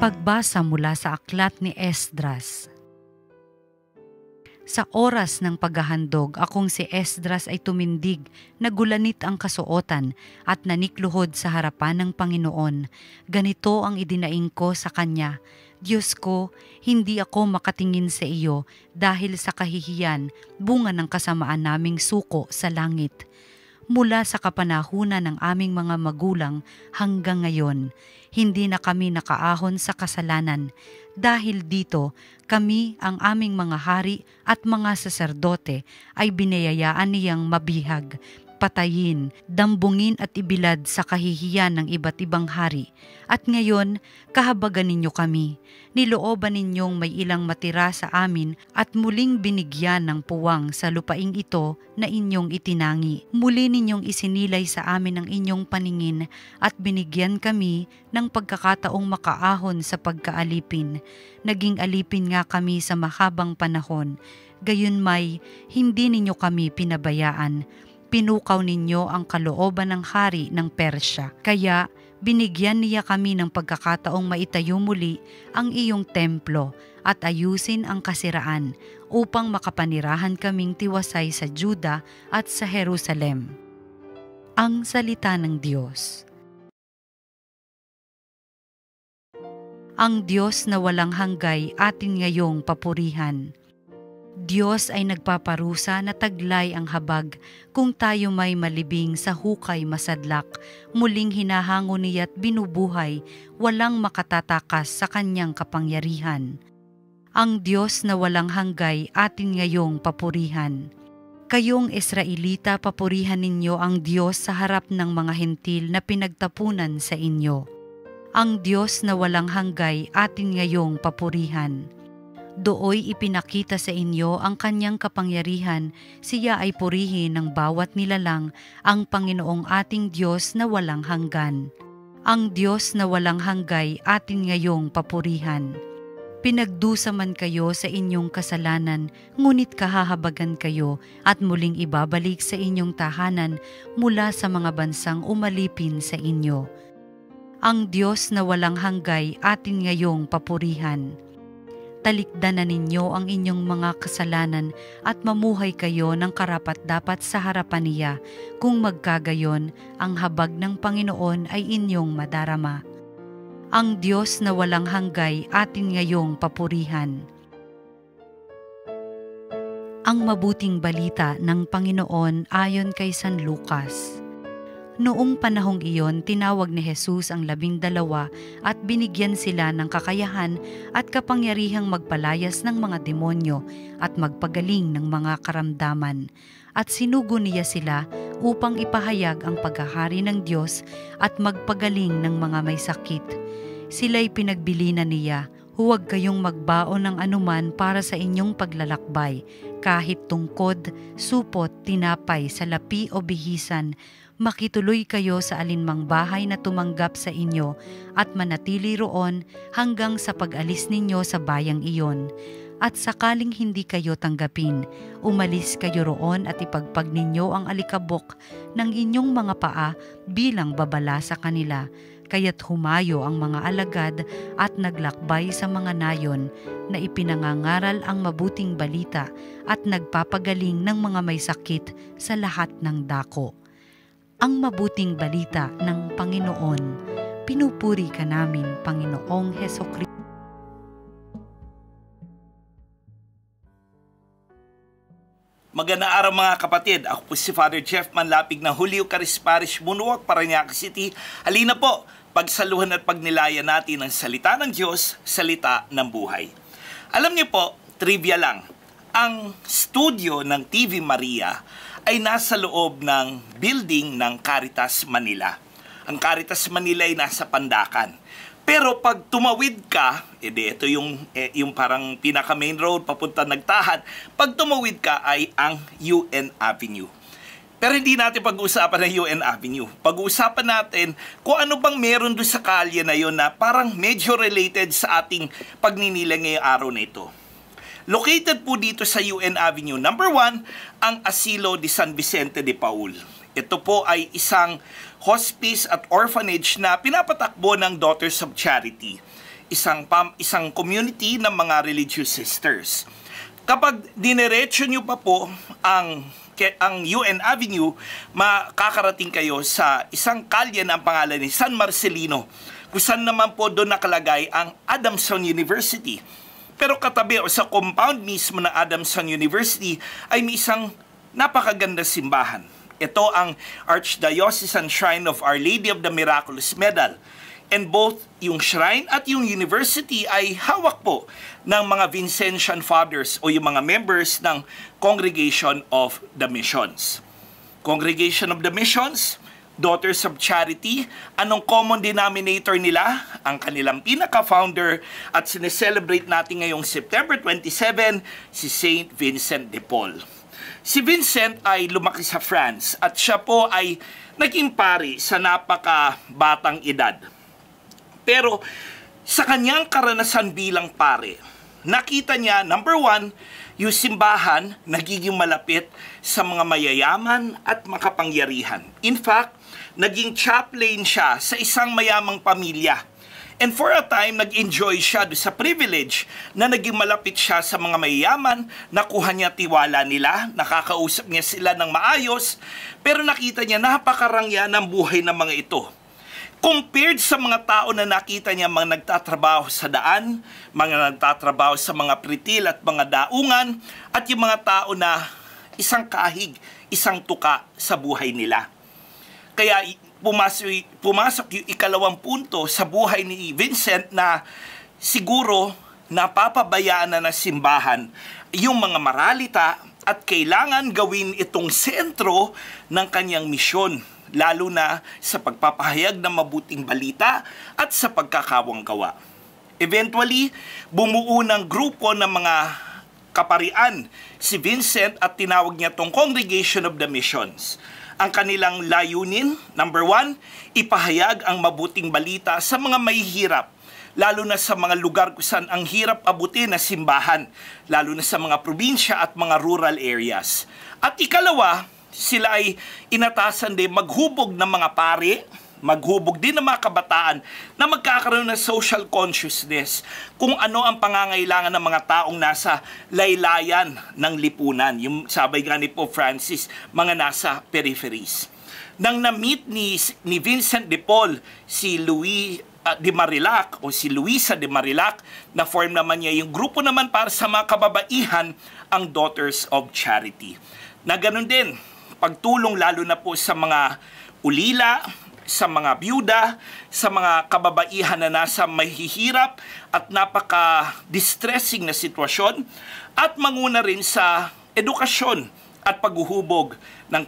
Pagbasa mula sa aklat ni Esdras. Sa oras ng paghahandog, akong si Esdras ay tumindig, nagulanit ang kasuotan at nanikluhod sa harapan ng Panginoon. Ganito ang idinaing ko sa kanya: Diyos ko, hindi ako makatingin sa iyo dahil sa kahihiyan, bunga ng kasamaan naming suko sa langit. Mula sa kapanahunan ng aming mga magulang hanggang ngayon, hindi na kami nakaahon sa kasalanan. Dahil dito, kami, ang aming mga hari at mga saserdote ay binayayaan niyang mabihag, patayin, dambungin at ibilad sa kahihiyan ng iba't ibang hari. At ngayon, kahabagan ninyo kami. Nilooban ninyong may ilang matira sa amin at muling binigyan ng puwang sa lupaing ito na inyong itinangi. Muli ninyong isinilay sa amin ang inyong paningin at binigyan kami ng pagkakataong makaahon sa pagkaalipin. Naging alipin nga kami sa mahabang panahon. Gayunmay, hindi ninyo kami pinabayaan. Pinukaw ninyo ang kalooban ng hari ng Persya. Kaya binigyan niya kami ng pagkakataong maitayo muli ang iyong templo at ayusin ang kasiraan upang makapanirahan kaming tiwasay sa Juda at sa Jerusalem. Ang salita ng Diyos. Ang Diyos na walang hanggay atin ngayong papurihan. Diyos ay nagpaparusa na taglay ang habag kung tayo may malibing sa hukay masadlak. Muling hinahango niya't binubuhay, walang makatatakas sa kanyang kapangyarihan. Ang Diyos na walang hanggay atin ngayong papurihan. Kayong Israelita, papurihan ninyo ang Diyos sa harap ng mga hentil na pinagtapunan sa inyo. Ang Diyos na walang hanggay atin ngayong papurihan. Dooy ipinakita sa inyo ang kanyang kapangyarihan, siya ay purihin ng bawat nilalang, ang Panginoong ating Diyos na walang hanggan. Ang Diyos na walang hanggay atin ngayong papurihan. Pinagdusa man kayo sa inyong kasalanan, ngunit kahahabagan kayo at muling ibabalik sa inyong tahanan mula sa mga bansang umalipin sa inyo. Ang Diyos na walang hanggay atin ngayong papurihan. Talikdanan ninyo ang inyong mga kasalanan at mamuhay kayo ng karapat-dapat sa harapan niya. Kung magkagayon, ang habag ng Panginoon ay inyong madarama. Ang Diyos na walang hanggay atin ngayong papurihan. Ang mabuting balita ng Panginoon ayon kay San Lucas. Noong panahong iyon, tinawag ni Jesus ang 12 at binigyan sila ng kakayahan at kapangyarihang magpalayas ng mga demonyo at magpagaling ng mga karamdaman. At sinugo niya sila upang ipahayag ang paghahari ng Diyos at magpagaling ng mga may sakit. Sila'y pinagbilinan niya, huwag kayong magbaon ng anuman para sa inyong paglalakbay, kahit tungkod, supot, tinapay, salapi o bihisan. Makituloy kayo sa alinmang bahay na tumanggap sa inyo at manatili roon hanggang sa pag-alis ninyo sa bayang iyon. At sakaling hindi kayo tanggapin, umalis kayo roon at ipagpag ninyo ang alikabok ng inyong mga paa bilang babala sa kanila. Kaya't humayo ang mga alagad at naglakbay sa mga nayon na ipinangangaral ang mabuting balita at nagpapagaling ng mga may sakit sa lahat ng dako. Ang mabuting balita ng Panginoon. Pinupuri ka namin, Panginoong Hesukristo. Magandang araw mga kapatid. Ako po si Father Jeff Manlapig ng Julio Caris Parish, Bunuwag, Parañaque City. Halina po, pagsaluhan at pagnilayan natin ang salita ng Diyos, salita ng buhay. Alam niyo po, trivia lang, ang studio ng TV Maria ay nasa loob ng building ng Caritas Manila. Ang Caritas Manila ay nasa Pandakan. Pero pag tumawid ka, ito yung parang pinaka main road papunta Nagtahan, pag tumawid ka ay ang UN Avenue. Pero hindi natin pag-uusapan ng UN Avenue. Pag-uusapan natin kung ano bang meron doon sa kalye na yun na parang medyo related sa ating pagninilay ngayong araw na ito. Located po dito sa UN Avenue, number 1, ang Asilo de San Vicente de Paul. Ito po ay isang hospice at orphanage na pinapatakbo ng Daughters of Charity. isang community ng mga religious sisters. Kapag dinerecho nyo pa po ang UN Avenue, makakarating kayo sa isang kalye na ang pangalan ni San Marcelino, kung saan naman po doon nakalagay ang Adamson University. Pero katabi o sa compound mismo ng Adamson University ay may isang napakaganda simbahan. Ito ang Archdiocesan Shrine of Our Lady of the Miraculous Medal. And both yung shrine at yung university ay hawak po ng mga Vincentian Fathers o yung mga members ng Congregation of the Missions. Congregation of the Missions, Daughters of Charity, anong common denominator nila? Ang kanilang pinaka-founder at sineselebrate natin ngayong September 27, si Saint Vincent de Paul. Si Vincent ay lumaki sa France at siya po ay naging pari sa napaka-batang edad. Pero sa kanyang karanasan bilang pare, nakita niya, number one, yung simbahan nagiging malapit sa mga mayayaman at makapangyarihan. In fact, naging chaplain siya sa isang mayamang pamilya. And for a time, nag-enjoy siya sa privilege na naging malapit siya sa mga mayayaman, nakuha niya tiwala nila, nakakausap niya sila ng maayos, pero nakita niya napakarangya ng buhay ng mga ito. Compared sa mga tao na nakita niya mga nagtatrabaho sa daan, mga nagtatrabaho sa mga pritil at mga daungan, at yung mga tao na isang kahig, isang tuka sa buhay nila. Kaya pumasok yung ikalawang punto sa buhay ni Vincent na siguro napapabayaan na ng simbahan yung mga maralita at kailangan gawin itong sentro ng kanyang misyon, lalo na sa pagpapahayag ng mabuting balita at sa pagkakawang gawa. Eventually, bumuo ng grupo ng mga kaparian si Vincent at tinawag niya tong Congregation of the Missions. Ang kanilang layunin, number one, ipahayag ang mabuting balita sa mga mahihirap, lalo na sa mga lugar kung saan ang hirap abutin na simbahan, lalo na sa mga probinsya at mga rural areas. At ikalawa, sila ay inatasan din maghubog ng mga pari, maghubog din ng mga kabataan na magkakaroon ng social consciousness kung ano ang pangangailangan ng mga taong nasa laylayan ng lipunan. Yung sabi nga ni Pope Francis, mga nasa peripheries. Nang na-meet ni Vincent de Paul si Louis de Marillac o si Luisa de Marillac, na form naman niya yung grupo naman para sa mga kababaihan, ang Daughters of Charity. Na ganun din, pagtulong lalo na po sa mga ulila, sa mga byuda, sa mga kababaihan na nasa mahihirap at napaka-distressing na sitwasyon, at manguna rin sa edukasyon at paghuhubog ng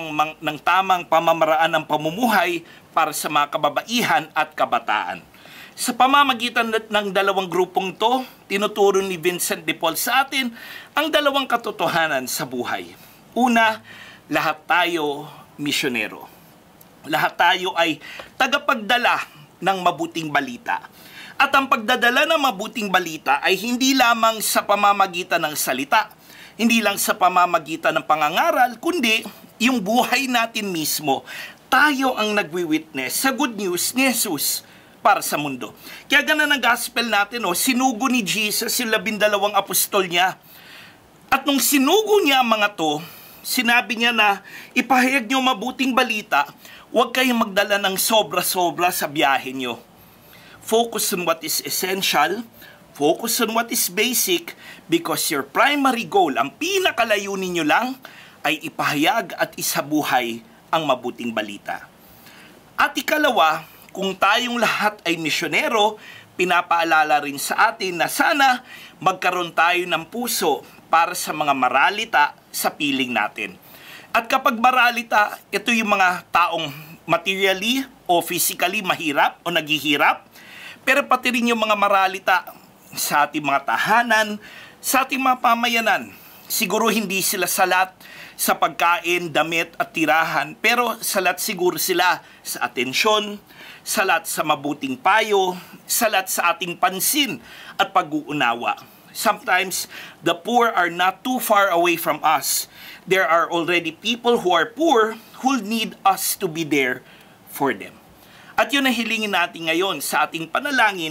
tamang pamamaraan ng pamumuhay para sa mga kababaihan at kabataan. Sa pamamagitan ng dalawang grupong to, tinuturo ni Vincent de Paul sa atin ang dalawang katotohanan sa buhay. Una, lahat tayo misyonero. Lahat tayo ay tagapagdala ng mabuting balita. At ang pagdadala ng mabuting balita ay hindi lamang sa pamamagitan ng salita, hindi lang sa pamamagitan ng pangangaral, kundi yung buhay natin mismo. Tayo ang nagwi-witness sa good news ni Jesus para sa mundo. Kaya ganun ang gospel natin, sinugo ni Jesus yung 12 apostol niya. At nung sinugo niya ang mga to, sinabi niya na ipahayag niyo mabuting balita, huwag kayong magdala ng sobra-sobra sa biyahe niyo. Focus on what is essential, focus on what is basic, because your primary goal, ang pinakalayunin niyo lang, ay ipahayag at isabuhay ang mabuting balita. At ikalawa, kung tayong lahat ay misyonero, pinapaalala rin sa atin na sana magkaroon tayo ng puso para sa mga maralita sa piling natin. At kapag maralita, ito yung mga taong materially o physically mahirap o naghihirap, pero pati rin yung mga maralita sa ating mga tahanan, sa ating mga pamayanan. Siguro hindi sila salat sa pagkain, damit at tirahan, pero salat siguro sila sa atensyon, salat sa mabuting payo, salat sa ating pansin at pag-uunawa. Sometimes, the poor are not too far away from us. There are already people who are poor who need us to be there for them. At yun ang hilingin natin ngayon sa ating panalangin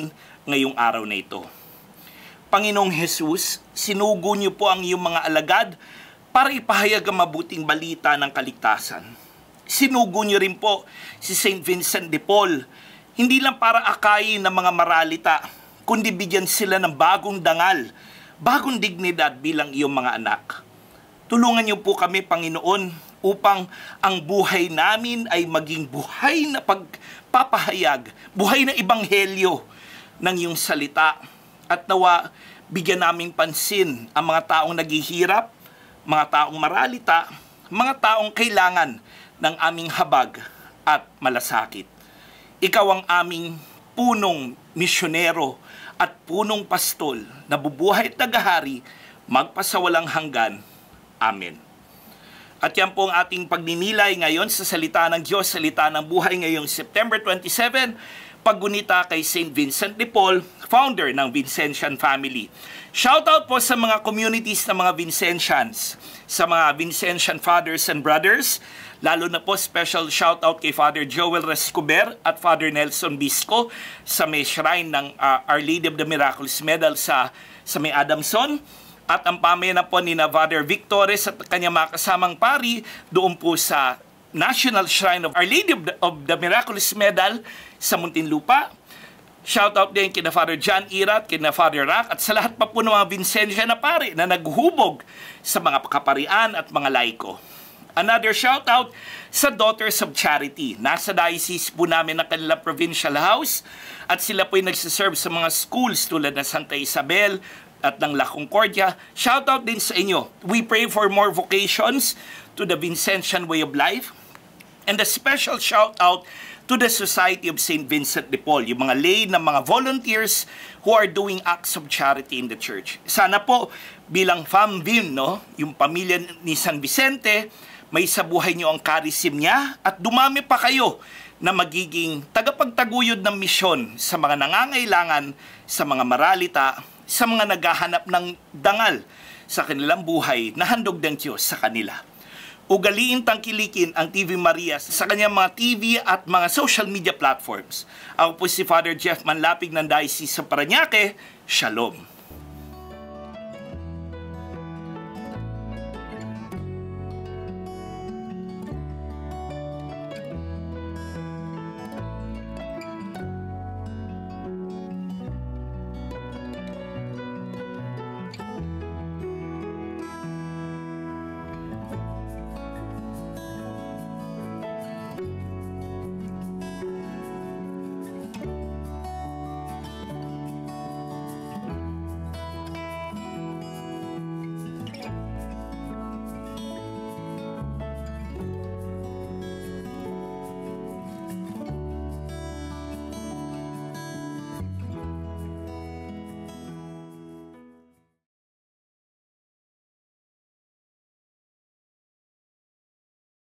ngayong araw na ito. Panginoong Jesus, sinugo niyo po ang iyong mga alagad para ipahayag ang mabuting balita ng kaligtasan. Sinugo niyo rin po si St. Vincent de Paul, hindi lang para akayin ng mga maralita, kundi bigyan sila ng bagong dangal, bagong dignidad bilang iyong mga anak. Tulungan niyo po kami, Panginoon, upang ang buhay namin ay maging buhay na pagpapahayag, buhay na ebanghelyo ng iyong salita. At nawa, bigyan naming pansin ang mga taong naghihirap, mga taong maralita, mga taong kailangan ng aming habag at malasakit. Ikaw ang aming punong misyonero at punong pastol na bubuhay at nagahari magpasawalang hanggan. Amen. At yan po ang ating pagninilay ngayon sa salita ng Diyos, salita ng buhay ngayong September 27, paggunita kay St. Vincent de Paul, founder ng Vincentian family. Shoutout po sa mga communities ng mga Vincentians, sa mga Vincentian fathers and brothers, lalo na po special shoutout kay Father Joel Rescuber at Father Nelson Bisco sa may shrine ng Our Lady of the Miraculous Medal sa may Adamson. At ang pamena po ni Father Victores at kanyang mga kasamang pari doon po sa National Shrine of Our Lady of the Miraculous Medal sa Muntinlupa. Shoutout din kina Father John Irat, kina Father Rack, at sa lahat pa po ng mga Vincentian na pari na naghubog sa mga kaparian at mga laiko. Another shoutout sa Daughters of Charity. Nasa diocese po namin ng kanilang provincial house at sila po ay nagsiserve sa mga schools tulad ng Santa Isabel at ng La Concordia. Shoutout din sa inyo. We pray for more vocations to the Vincentian way of life. And a special shout-out to the Society of St. Vincent de Paul, yung mga lay na mga volunteers who are doing acts of charity in the church. Sana po, bilang FAMVIM, yung pamilya ni San Vicente, may sa buhay nyo ang karisim niya at dumami pa kayo na magiging tagapagtaguyod ng misyon sa mga nangangailangan, sa mga maralita, sa mga naghahanap ng dangal sa kanilang buhay na handog ng Diyos sa kanila. Ugaliin tangkilikin ang TV Maria sa kanyang mga TV at mga social media platforms. Ako po si Father Jeff Manlapig ng Diocese sa Parañaque. Shalom.